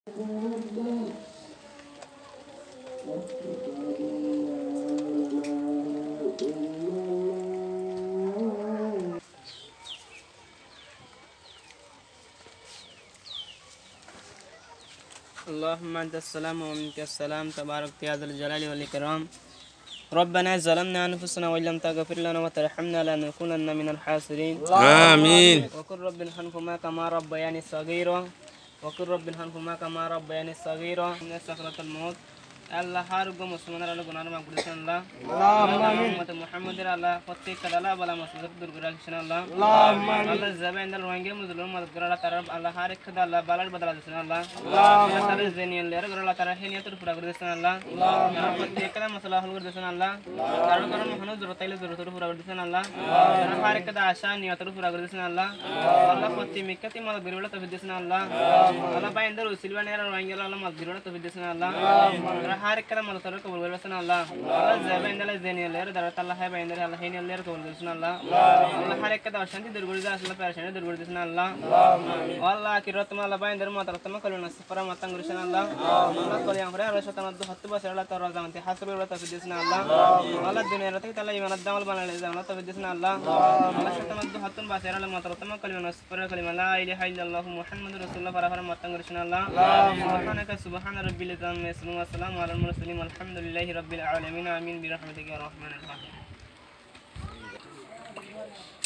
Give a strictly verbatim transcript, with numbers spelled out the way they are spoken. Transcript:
اللهم أنت السلام ومنك السلام تبارك يا ذا الجلال والإكرام. ربنا ظلمنا أنفسنا وإن لم تغفر لنا وترحمنا لنكونن من الخاسرين. آمين. وقل رب ارحمهما كما ربياني صغيرا وقل رب ارحمهما كما ربياني صغيرا. من سكرة الموت الله حارق مسلمان على جنار ما قدسنا الله. اللهم محمد محمد الله فتي كلا بلا مسلم درجة كشنا الله. اللهم الله زبان دل وانجي مزلون ما درجة ترى الله حارق كذا الله بالار بدل دسنا الله. اللهم ترى زينين لير درجة ترى هني ترى فرق دسنا الله. اللهم فتي كلا مسلا هلو دسنا الله. كارو كارو مهنو زرو تيل زرو ترى فرق دسنا الله. اللهم حارق كذا عشان يا ترى فرق دسنا الله. الله فتي مكتي ما غريبلا تفيدسنا الله. الله باين درو سيلوان يرى وانجي الله ما غريبلا تفيدسنا الله. حارك كلام الله ترى كبر بلسنا الله. الله زبان دل زيني اللير درت الله هاي باين در الله هني اللير كبر بلسنا الله. الله حارك كذا عشان تدور جلدا الله بيرشان تدور جلدسنا الله. والله كيرت ما الله باين در ما ترى تما كلنا سفرة ما تنقرشنا الله. الله كل يوم فرح رشة تنا دو حتى بس الله ترى زمان تحسب ولا تفيدسنا الله. الله الدنيا رتك تلا يمان الدمال بنا لزمان الله تفيدسنا الله. الله شو تنا دو حتى بس الله ما ترى تما كلنا سفرة كلمة لا إله إلا الله محمد رسول الله فرح فرح ما تنقرشنا الله. سبحانك سبحان ربي العظيم والسلام على المرسلين والحمد لله رب العالمين آمين برحمتك يا رحمن الرحيم.